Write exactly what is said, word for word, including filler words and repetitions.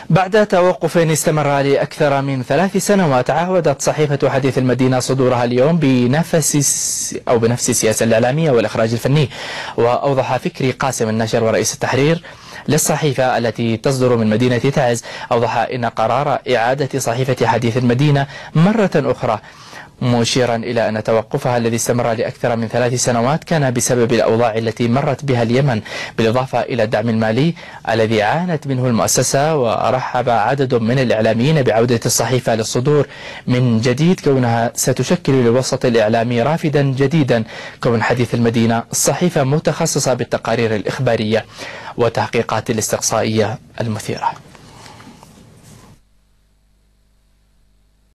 بعد توقف استمر لأكثر من ثلاث سنوات، عاودت صحيفة حديث المدينة صدورها اليوم بنفس أو بنفس السياسة الإعلامية والإخراج الفني. وأوضح فكري قاسم الناشر ورئيس التحرير للصحيفة التي تصدر من مدينة تعز، أوضح إن قرار إعادة صحيفة حديث المدينة مرة أخرى، مشيرا إلى أن توقفها الذي استمر لأكثر من ثلاث سنوات كان بسبب الأوضاع التي مرت بها اليمن، بالإضافة إلى الدعم المالي الذي عانت منه المؤسسة. ورحب عدد من الإعلاميين بعودة الصحيفة للصدور من جديد، كونها ستشكل للوسط الإعلامي رافدا جديدا، كون حديث المدينة صحيفة متخصصة بالتقارير الإخبارية والتحقيقات الاستقصائية المثيرة.